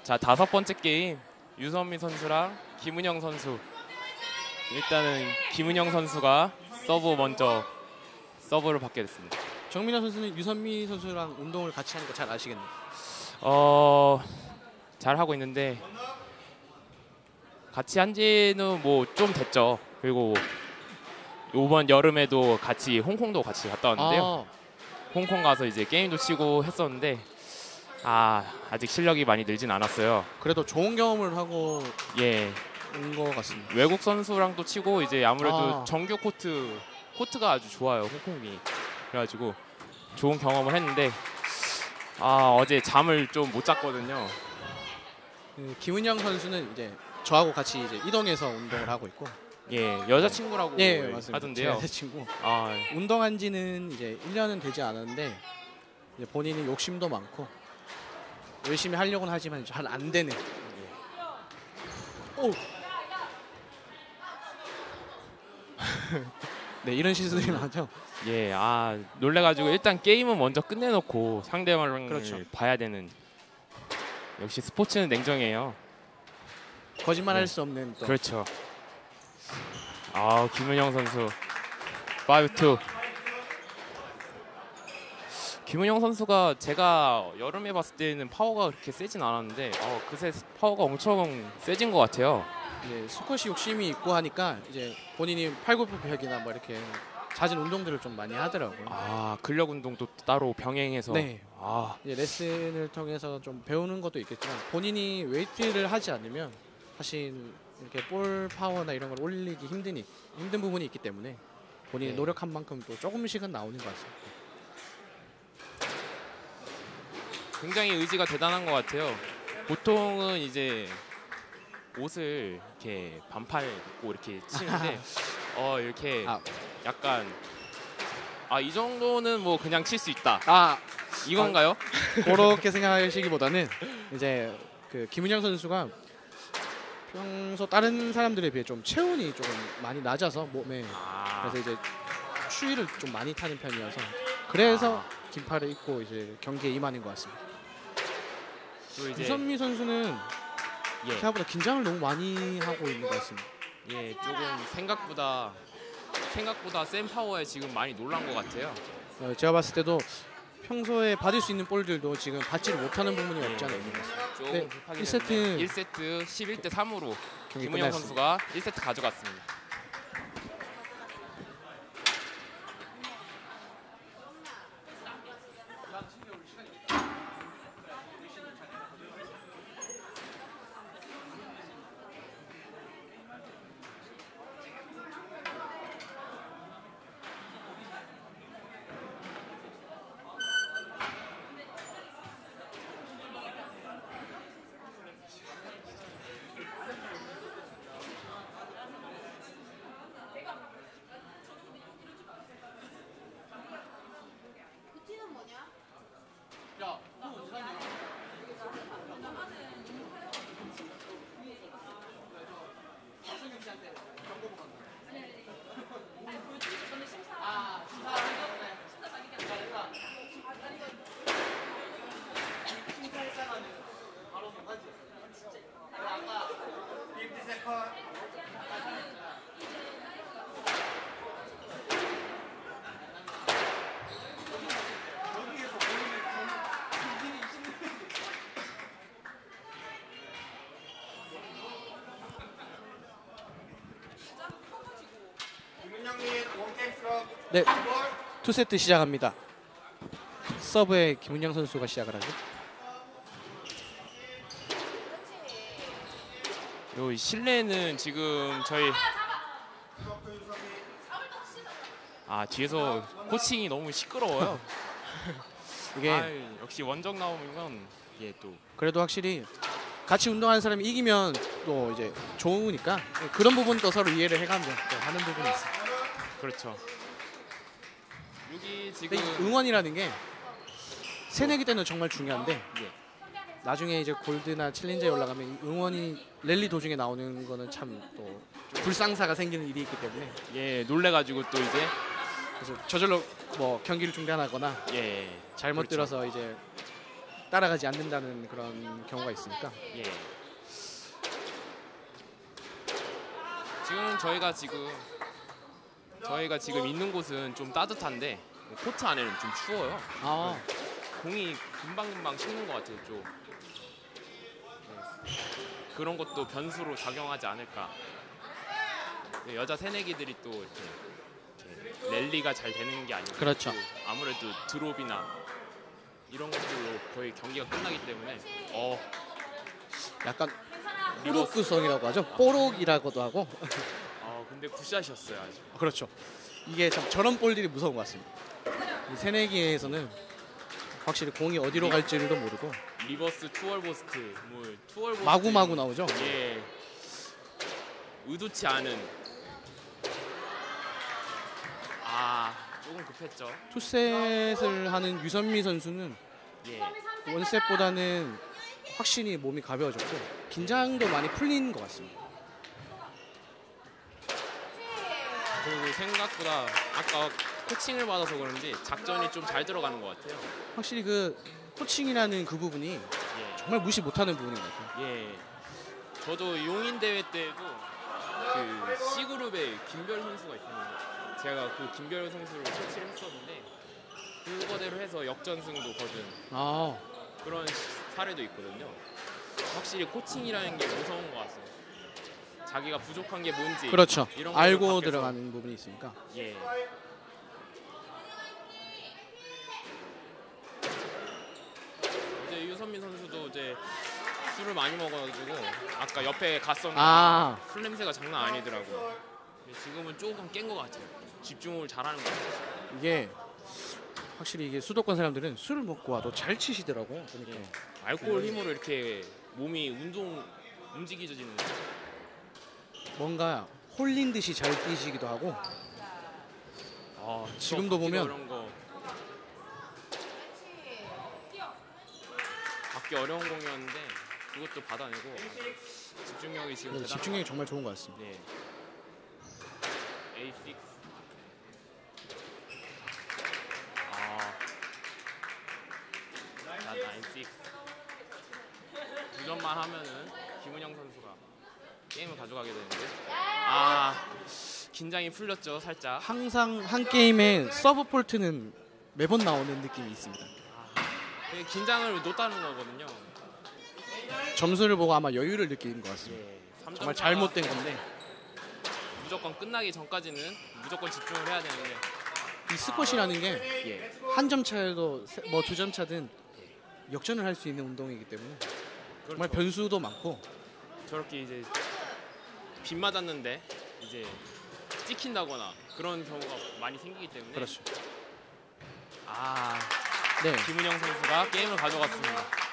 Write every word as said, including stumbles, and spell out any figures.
자, 다섯 번째 게임 유선미 선수랑 김은영 선수. 일단은 김은영 선수가 서브 먼저 서브를 받게 됐습니다. 정민아 선수는 유선미 선수랑 운동을 같이 하는 거 잘 아시겠네요. 어, 잘 하고 있는데 같이 한 지는 뭐 좀 됐죠. 그리고 이번 여름에도 같이 홍콩도 같이 갔다 왔는데요. 아, 홍콩 가서 이제 게임도 치고 했었는데 아, 아직 실력이 많이 늘진 않았어요. 그래도 좋은 경험을 하고 예, 온 것 같습니다. 외국 선수랑도 치고 이제 아무래도 아. 정규 코트 코트가 아주 좋아요, 홍콩이. 그래가지고 좋은 경험을 했는데 아, 어제 잠을 좀 못 잤거든요. 그 김은영 선수는 이제 저하고 같이 이제 이동해서 운동을 하고 있고, 예, 여자친구라고 예, 맞습니다. 하던데요. 제 친구. 아, 운동한 지는 이제 일 년은 되지 않았는데 이제 본인이 욕심도 많고 열심히 하려고는 하지만 잘 안 되는. 오. 네, 이런 실수들이 많죠. 예, 아, 놀래가지고 일단 게임은 먼저 끝내놓고 상대방을 그렇죠. 봐야 되는. 역시 스포츠는 냉정해요. 거짓말할 네. 수 없는 또. 그렇죠. 아, 김은영 선수 오 투. 김은영 선수가 제가 여름에 봤을 때는 파워가 그렇게 세진 않았는데 어, 그새 파워가 엄청 세진 것 같아요. 이제 수컷이 욕심이 있고 하니까 이제 본인이 팔굽혀펴기나 뭐 이렇게 잦은 운동들을 좀 많이 하더라고요. 아, 근력 운동도 따로 병행해서. 네. 아, 이제 레슨을 통해서 좀 배우는 것도 있겠지만 본인이 웨이트를 하지 않으면 사실 이렇게 볼 파워나 이런 걸 올리기 힘드니 힘든 부분이 있기 때문에 본인이 네. 노력한 만큼 또 조금씩은 나오는 것 같습니다. 굉장히 의지가 대단한 것 같아요. 보통은 이제 옷을 이렇게 반팔 입고 이렇게 치는데 어, 이렇게 아, 약간 아, 이 정도는 뭐 그냥 칠 수 있다. 아 이건가요? 그렇게 생각하시기보다는 이제 그 김은영 선수가 평소 다른 사람들에 비해 좀 체온이 조금 많이 낮아서 몸에 아, 그래서 이제 추위를 좀 많이 타는 편이어서 그래서 아. 긴팔을 입고 이제 경기에 임하는 것 같습니다. 또 이제 유선미 선수는 예, 생각보다 긴장을 너무 많이 하고 있는 것 같습니다. 예, 조금 생각보다 생각보다 센 파워에 지금 많이 놀란 것 같아요. 어, 제가 봤을 때도 평소에 받을 수 있는 볼들도 지금 받지를 못하는 부분이 예, 없지 않아 있는 것 같습니다. 조금 네, 급하게 일 세트 됐는데 일 세트 십일 대 삼으로 경기 김은영 끝났습니다. 선수가 일 세트 가져갔습니다. 네, 투 세트 시작합니다. 서브에 김은영 선수가 시작을 하죠. 요 실내는 지금 저희 아, 뒤에서 코칭이 너무 시끄러워요. 이게 아, 역시 원정 나오면 예, 또 그래도 확실히 같이 운동하는 사람이 이기면 또 이제 좋으니까 그런 부분도 서로 이해를 해가며 또 하는 부분이 있어요. 그렇죠. 여기 지금 근데 이 응원이라는 게 새내기 때는 정말 중요한데 예, 나중에 이제 골드나 챌린저에 올라가면 이 응원이 랠리 도중에 나오는 거는 참 또 불상사가 생기는 일이 있기 때문에 예, 놀래가지고 또 이제 그래서 저절로 뭐 경기를 중단하거나 예, 잘못 그렇죠. 들어서 이제 따라가지 않는다는 그런 경우가 있으니까. 예. 지금 저희가 지금 저희가 지금 있는 곳은 좀 따뜻한데 코트 안에는 좀 추워요. 아, 공이 금방금방 식는 것 같아요. 좀 네. 그런 것도 변수로 작용하지 않을까. 네, 여자 새내기들이 또 이렇게, 이렇게 랠리가 잘 되는 게 아니고 그렇죠. 아무래도 드롭이나 이런 것들로 거의 경기가 끝나기 때문에 어 약간 리버스. 뽀록구성이라고 하죠. 뽀록이라고도 하고. 어, 근데 굿샷이었어요 아주. 그렇죠. 이게 참 저런 볼들이 무서운 것 같습니다. 이 새내기에서는 확실히 공이 어디로 갈지도 모르고 리버스 투월 보스트, 뭐 투월 보스트 마구마구 나오죠. 예, 의도치 않은 아 조금 급했죠. 투셋을 하는 유선미 선수는 예, 원셋보다는 확실히 몸이 가벼워졌고 긴장도 많이 풀린 것 같습니다. 그리고 생각보다 아까 코칭을 받아서 그런지 작전이 좀 잘 들어가는 것 같아요. 확실히 그 코칭이라는 그 부분이 예, 정말 무시 못하는 부분인 것 같아요. 예. 저도 용인 대회 때도 그 C 그룹에 김별 선수가 있었는데 제가 그 김별 선수를 코치를 했었는데 그거대로 해서 역전승도 거둔 아, 그런 사례도 있거든요. 확실히 코칭이라는 게 무서운 것 같습니다. 자기가 부족한 게 뭔지 그렇죠. 이런 거를 알고 밖에서- 들어가는 부분이 있으니까. 예. 이제 유선민 선수도 이제 술을 많이 먹어가지고 아까 옆에 갔었는데 아, 술 냄새가 장난 아니더라고요. 근데 지금은 조금 깬 것 같아요. 집중을 잘하는 것 같아요. 이게 확실히 이게 수도권 사람들은 술을 먹고 와도 잘 치시더라고요. 그러니까 예. 알코올 힘으로 이렇게 몸이 운동 움직이져지는 뭔가 홀린 듯이 잘 뛰시기도 하고. 아, 지금도 받기가 보면- 어려운 거. 받기 어려운 공이었는데 그것도 받아내고 집중력이 지금 네, 대단한 집중력이 정말 좋은 것 같습니다. 네. 에이 식스. 아. 나 나인 식스. 두 점만 하면은 김은영 선수가 게임을 가져가게 되는데. 아. 긴장이 풀렸죠, 살짝. 항상 한 게임에 서브 폴트는 매번 나오는 느낌이 있습니다. 되게 긴장을 놓다는 거거든요. 점수를 보고 아마 여유를 느끼는 것 같습니다. 예. 삼 점 정말 차가 잘못된 건데 무조건 끝나기 전까지는 무조건 집중을 해야 되는데. 이 스쿼시라는 게 한 예. 점 차여도 뭐 두 점 차든 역전을 할 수 있는 운동이기 때문에 정말 그렇죠. 변수도 많고. 저렇게 이제 빗 맞았는데 이제 찍힌다거나 그런 경우가 많이 생기기 때문에. 그렇죠. 아, 네, 김은영 선수가 게임을 가져갔습니다.